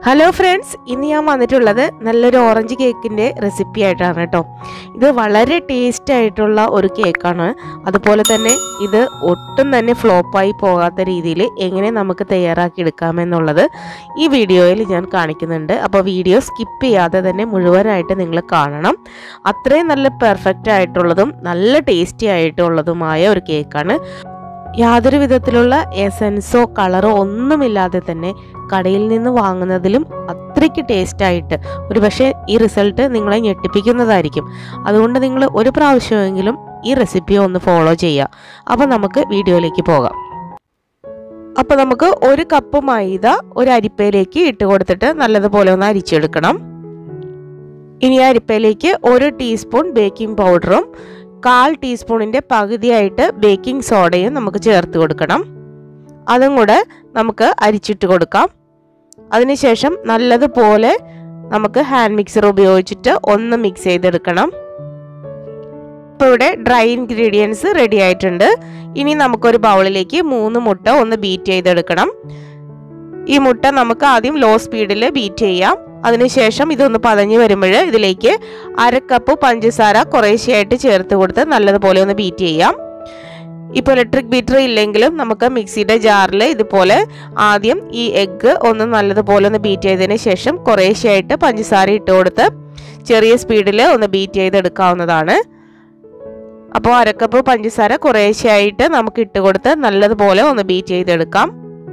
Hello friends, ഇന്ന് ഞാൻ വന്നിട്ടുള്ളത് നല്ലൊരു ഓറഞ്ച് കേക്കിൻ്റെ റെസിപ്പി ആയിട്ടാണ് കേട്ടോ. ഇത് വളരെ ടേസ്റ്റ് ആയിട്ടുള്ള ഒരു കേക്കാണ്. അതുപോലെ തന്നെ ഇത് ഒട്ടും തന്നെ ഫ്ലോപ്പായി പോകാത്ത രീതിയിൽ എങ്ങനെ നമുക്ക് തയ്യാറാക്കി എടുക്കാമെന്നുള്ളത് ഈ വീഡിയോയിൽ ഞാൻ കാണിക്കുന്നുണ്ട്. അപ്പോൾ വീഡിയോ സ്കിപ്പ് ചെയ്യാതെ തന്നെ മുഴുവനായിട്ട് നിങ്ങൾ കാണണം. അത്രയും നല്ല പെർഫെക്റ്റ് ആയിട്ടുള്ളതും നല്ല ടേസ്റ്റി ആയിട്ടുള്ളതുമായ ഒരു കേക്കാണ്. യാതൊരു വിധത്തിലുള്ള എസൻസോ കളറോ ഒന്നുമില്ലാതെ തന്നെ കടയിൽ നിന്ന് വാങ്ങുന്നതിലും അത്രയ്ക്ക് ടേസ്റ്റായിട്ട് ഒരു പക്ഷേ ഈ റിസൾട്ട് നിങ്ങളെ ഞെട്ടിപ്പിക്കുന്നതായിരിക്കും. അതുകൊണ്ട് നിങ്ങൾ ഒരു പ്രാവശ്യമെങ്കിലും ഈ റെസിപ്പി ഒന്ന് ഫോളോ ചെയ്യുക. അപ്പോൾ നമുക്ക് വീഡിയോയിലേക്ക് പോകാം. അപ്പോൾ നമുക്ക് 1 കപ്പ് മൈദ ഒരു അരിപ്പയിലേക്ക് ഇട്ട് കൊടുത്തിട്ട് നല്ലതുപോലെ ഒന്ന് അരിച്ചെടുക്കണം. ഇനി അരിപ്പയിലേക്ക് 1 ടീസ്പൂൺ ബേക്കിംഗ് പൗഡറും 1/4 ടീസ്പൂണിൻ്റെ പകുതിയായിട്ട് ബേക്കിംഗ് സോഡയും നമുക്ക് ചേർത്ത് കൊടുക്കണം. അതും കൂടെ നമുക്ക് അരിച്ചിട്ട് കൊടുക്കാം. അതിനുശേഷം നല്ലതുപോലെ നമുക്ക് ഹാൻഡ് മിക്സർ ഉപയോഗിച്ചിട്ട് ഒന്ന് മിക്സ് ചെയ്തെടുക്കണം. ഇപ്പോൾ ഇവിടെ ഡ്രൈ ഇൻഗ്രീഡിയൻസ് റെഡി ആയിട്ടുണ്ട്. ഇനി നമുക്കൊരു ബൗളിലേക്ക് 3 മുട്ട ഒന്ന് ബീറ്റ് ചെയ്തെടുക്കണം. ഈ മുട്ട നമുക്ക് ആദ്യം ലോ സ്പീഡിൽ ബീറ്റ് ചെയ്യാം. അതിനുശേഷം ഇതൊന്ന് പതഞ്ഞ് വരുമ്പോൾ ഇതിലേക്ക് 1/2 കപ്പ് പഞ്ചസാര കുറേശ്ശെയായിട്ട് ചേർത്ത് കൊടുത്ത് നല്ലതുപോലെ ഒന്ന് ബീറ്റ് ചെയ്യാം. ഇപ്പോൾ ഇലക്ട്രിക് ബീറ്റർ ഇല്ലെങ്കിലും നമുക്ക് മിക്സിയുടെ ജാറിൽ ഇതുപോലെ ആദ്യം ഈ എഗ്ഗ് ഒന്ന് നല്ലതുപോലെ ഒന്ന് ബീറ്റ് ചെയ്തതിന് ശേഷം കുറേശ്ശെയായിട്ട് പഞ്ചസാര ഇട്ട് കൊടുത്ത് ചെറിയ സ്പീഡിൽ ഒന്ന് ബീറ്റ് ചെയ്തെടുക്കാവുന്നതാണ്. അപ്പോൾ 1/2 കപ്പ് പഞ്ചസാര കുറേശ്ശെയായിട്ട് നമുക്ക് ഇട്ട് കൊടുത്ത് നല്ലതുപോലെ ഒന്ന് ബീറ്റ് ചെയ്തെടുക്കാം.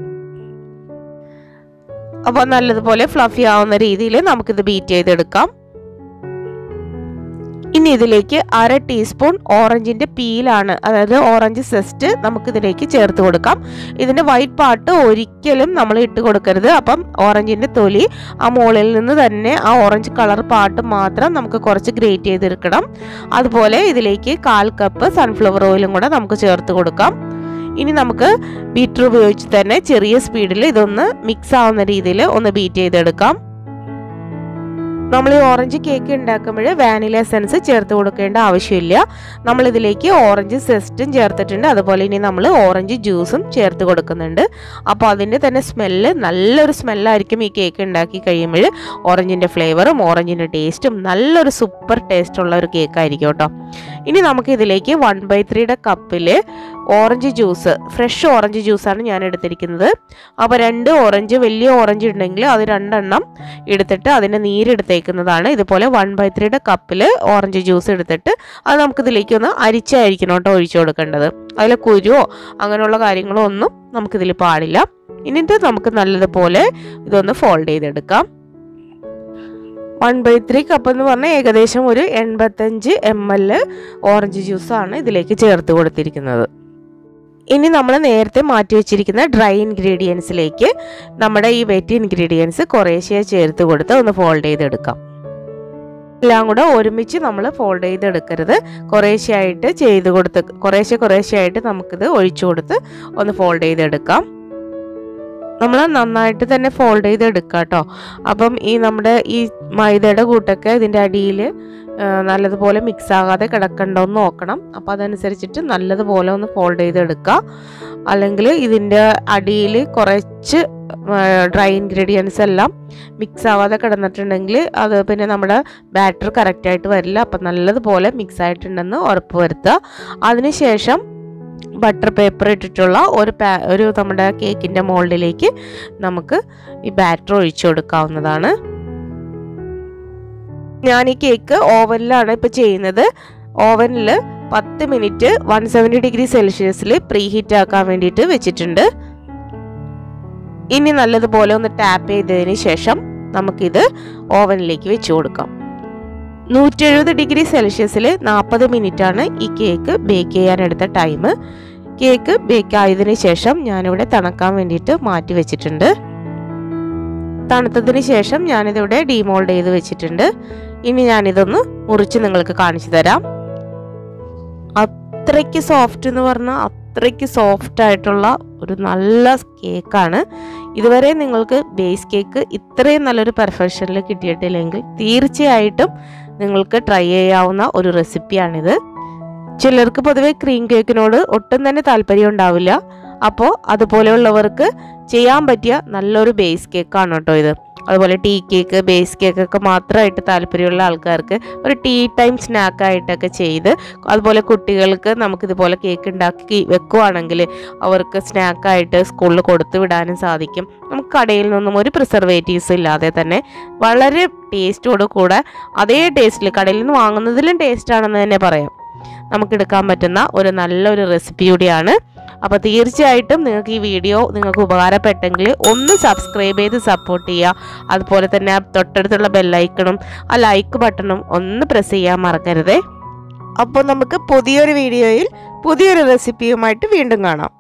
അപ്പോൾ നല്ലതുപോലെ ഫ്ലഫി ആവുന്ന രീതിയിൽ നമുക്കിത് ബീറ്റ് ചെയ്തെടുക്കാം. ഇനി ഇതിലേക്ക് 1/2 ടീസ്പൂൺ ഓറഞ്ചിൻ്റെ പീലാണ്, അതായത് ഓറഞ്ച് സെസ്റ്റ് നമുക്കിതിലേക്ക് ചേർത്ത് കൊടുക്കാം. ഇതിൻ്റെ വൈറ്റ് പാർട്ട് ഒരിക്കലും നമ്മൾ ഇട്ട് കൊടുക്കരുത്. അപ്പം ഓറഞ്ചിൻ്റെ തൊലി ആ മുകളിൽ നിന്ന് തന്നെ ആ ഓറഞ്ച് കളർ പാർട്ട് മാത്രം നമുക്ക് കുറച്ച് ഗ്രേറ്റ് ചെയ്തെടുക്കണം. അതുപോലെ ഇതിലേക്ക് 1/4 കപ്പ് സൺഫ്ലവർ ഓയിലും കൂടെ നമുക്ക് ചേർത്ത് കൊടുക്കാം. ഇനി നമുക്ക് ബീറ്റർ ഉപയോഗിച്ച് തന്നെ ചെറിയ സ്പീഡിൽ ഇതൊന്ന് മിക്സ് ആവുന്ന രീതിയിൽ ഒന്ന് ബീറ്റ് ചെയ്തെടുക്കാം. നമ്മൾ ഈ ഓറഞ്ച് കേക്ക് ഉണ്ടാക്കുമ്പോൾ വാനില എസൻസ് ചേർത്ത് കൊടുക്കേണ്ട ആവശ്യമില്ല. നമ്മളിതിലേക്ക് ഓറഞ്ച് സെസ്റ്റും ചേർത്തിട്ടുണ്ട്. അതുപോലെ ഇനി നമ്മൾ ഓറഞ്ച് ജ്യൂസും ചേർത്ത് കൊടുക്കുന്നുണ്ട്. അപ്പോൾ അതിൻ്റെ തന്നെ സ്മെല്ല് നല്ലൊരു സ്മെല്ലായിരിക്കും ഈ കേക്ക് ഉണ്ടാക്കി കഴിയുമ്പോൾ. ഓറഞ്ചിൻ്റെ ഫ്ലേവറും ഓറഞ്ചിൻ്റെ ടേസ്റ്റും നല്ലൊരു സൂപ്പർ ടേസ്റ്റുള്ള ഒരു കേക്കായിരിക്കും കേട്ടോ. ഇനി നമുക്ക് ഇതിലേക്ക് 1/3 കപ്പിൽ ഓറഞ്ച് ജ്യൂസ്, ഫ്രഷ് ഓറഞ്ച് ജ്യൂസാണ് ഞാൻ എടുത്തിരിക്കുന്നത്. അപ്പോൾ 2 ഓറഞ്ച്, വലിയ ഓറഞ്ച് ഉണ്ടെങ്കിൽ അത് 2 എണ്ണം എടുത്തിട്ട് അതിൻ്റെ നീരെടുത്തേക്കുന്നതാണ്. ഇതുപോലെ 1/3 കപ്പിൽ ഓറഞ്ച് ജ്യൂസ് എടുത്തിട്ട് അത് നമുക്കിതിലേക്ക് ഒന്ന് അരിച്ചായിരിക്കണം കേട്ടോ ഒഴിച്ചു കൊടുക്കേണ്ടത്. അതിൽ കുരുവോ അങ്ങനെയുള്ള കാര്യങ്ങളോ ഒന്നും നമുക്കിതിൽ പാടില്ല. എന്നിട്ട് നമുക്ക് നല്ലതുപോലെ ഇതൊന്ന് ഫോൾഡ് ചെയ്തെടുക്കാം. 1/3 കപ്പ് എന്ന് പറഞ്ഞാൽ ഏകദേശം ഒരു 85 ml ഓറഞ്ച് ജ്യൂസാണ് ഇതിലേക്ക് ചേർത്ത് കൊടുത്തിരിക്കുന്നത്. ഇനി നമ്മൾ നേരത്തെ മാറ്റി വെച്ചിരിക്കുന്ന ഡ്രൈ ഇൻഗ്രീഡിയൻസിലേക്ക് നമ്മുടെ ഈ വെറ്റ് ഇൻഗ്രീഡിയൻസ് കുറേശ്ശെ ചേർത്ത് കൊടുത്ത് ഒന്ന് ഫോൾഡ് ചെയ്തെടുക്കാം. എല്ലാം കൂടെ ഒരുമിച്ച് നമ്മൾ ഫോൾഡ് ചെയ്തെടുക്കരുത്. കുറേശ്ശെയായിട്ട് ചെയ്ത് കൊടുത്ത് കുറേശ്ശെയായിട്ട് നമുക്കിത് ഒഴിച്ചു കൊടുത്ത് ഒന്ന് ഫോൾഡ് ചെയ്തെടുക്കാം. നമ്മൾ നന്നായിട്ട് തന്നെ ഫോൾഡ് ചെയ്തെടുക്കുക കേട്ടോ. അപ്പം ഈ നമ്മുടെ ഈ മൈദയുടെ കൂട്ടൊക്കെ ഇതിൻ്റെ അടിയിൽ നല്ലതുപോലെ മിക്സ് ആകാതെ കിടക്കണ്ടോന്ന് നോക്കണം. അപ്പോൾ അതനുസരിച്ചിട്ട് നല്ലതുപോലെ ഒന്ന് ഫോൾഡ് ചെയ്തെടുക്കുക. അല്ലെങ്കിൽ ഇതിൻ്റെ അടിയിൽ കുറച്ച് ഡ്രൈ ഇൻഗ്രീഡിയൻസ് എല്ലാം മിക്സ് ആവാതെ കിടന്നിട്ടുണ്ടെങ്കിൽ അത് പിന്നെ നമ്മുടെ ബാറ്റർ കറക്റ്റായിട്ട് വരില്ല. അപ്പം നല്ലതുപോലെ മിക്സ് ആയിട്ടുണ്ടെന്ന് ഉറപ്പ് വരുത്തുക. അതിനുശേഷം ബട്ടർ പേപ്പർ ഇട്ടിട്ടുള്ള ഒരു നമ്മുടെ കേക്കിൻ്റെ മോൾഡിലേക്ക് നമുക്ക് ഈ ബാറ്റർ ഒഴിച്ചു കൊടുക്കാവുന്നതാണ്. ഞാൻ ഈ കേക്ക് ഓവനിലാണ് ഇപ്പോൾ ചെയ്യുന്നത്. ഓവനിൽ 10 മിനിറ്റ് 170 ഡിഗ്രി സെൽഷ്യസിൽ പ്രീ ഹീറ്റ് ആക്കാൻ വേണ്ടിയിട്ട് വെച്ചിട്ടുണ്ട്. ഇനി നല്ലതുപോലെ ഒന്ന് ടാപ്പ് ചെയ്തതിന് ശേഷം നമുക്കിത് ഓവനിലേക്ക് വെച്ച് കൊടുക്കാം. 170 ഡിഗ്രി സെൽഷ്യസിൽ 40 മിനിറ്റാണ് ഈ കേക്ക് ബേക്ക് ചെയ്യാനെടുത്ത ടൈം. കേക്ക് ബേക്ക് ആയതിനു ശേഷം ഞാനിവിടെ തണുക്കാൻ വേണ്ടിയിട്ട് മാറ്റി വെച്ചിട്ടുണ്ട്. തണുത്തതിന് ശേഷം ഞാനിതിവിടെ ഡീമോൾഡ് ചെയ്ത് വെച്ചിട്ടുണ്ട്. ഇനി ഞാനിതൊന്ന് മുറിച്ച് നിങ്ങൾക്ക് കാണിച്ചു തരാം. അത്രയ്ക്ക് സോഫ്റ്റ് എന്ന് പറഞ്ഞാൽ അത്രയ്ക്ക് സോഫ്റ്റ് ആയിട്ടുള്ള ഒരു നല്ല കേക്കാണ്. ഇതുവരെ നിങ്ങൾക്ക് ബേസ് കേക്ക് ഇത്രയും നല്ലൊരു പെർഫെക്ഷനിൽ കിട്ടിയിട്ടില്ലെങ്കിൽ തീർച്ചയായിട്ടും നിങ്ങൾക്ക് ട്രൈ ചെയ്യാവുന്ന ഒരു റെസിപ്പിയാണിത്. ചിലർക്ക് പൊതുവെ ക്രീം കേക്കിനോട് ഒട്ടും തന്നെ താല്പര്യം ഉണ്ടാവില്ല. അപ്പോൾ അതുപോലെയുള്ളവർക്ക് ചെയ്യാൻ പറ്റിയ നല്ലൊരു ബേസ് കേക്കാണ് കേട്ടോ ഇത്. അതുപോലെ ടീ കേക്ക്, ബേസ് കേക്കൊക്കെ മാത്രമായിട്ട് താല്പര്യമുള്ള ആൾക്കാർക്ക് ഒരു ടീ ടൈം സ്നാക്കായിട്ടൊക്കെ ചെയ്ത്, അതുപോലെ കുട്ടികൾക്ക് നമുക്കിതുപോലെ കേക്ക് ഉണ്ടാക്കി വെക്കുവാണെങ്കിൽ അവർക്ക് സ്നാക്കായിട്ട് സ്കൂളിൽ കൊടുത്തു വിടാനും സാധിക്കും. നമുക്ക് കടയിൽ നിന്നും ഒരു പ്രിസർവേറ്റീവ്സ് ഇല്ലാതെ തന്നെ വളരെ ടേസ്റ്റോട് കൂടെ അതേ ടേസ്റ്റിൽ കടയിൽ നിന്ന് വാങ്ങുന്നതിലും ടേസ്റ്റാണെന്ന് തന്നെ പറയാം നമുക്കെടുക്കാൻ പറ്റുന്ന ഒരു നല്ലൊരു റെസിപ്പി കൂടിയാണ്. അപ്പോൾ തീർച്ചയായിട്ടും നിങ്ങൾക്ക് ഈ വീഡിയോ നിങ്ങൾക്ക് ഉപകാരപ്പെട്ടെങ്കിൽ ഒന്ന് സബ്സ്ക്രൈബ് ചെയ്ത് സപ്പോർട്ട് ചെയ്യുക. അതുപോലെ തന്നെ തൊട്ടടുത്തുള്ള ബെല്ലൈക്കണും ആ ലൈക്ക് ബട്ടണും ഒന്ന് പ്രസ് ചെയ്യാൻ മറക്കരുതേ. അപ്പോൾ നമുക്ക് പുതിയൊരു വീഡിയോയിൽ പുതിയൊരു റെസിപ്പിയുമായിട്ട് വീണ്ടും കാണാം.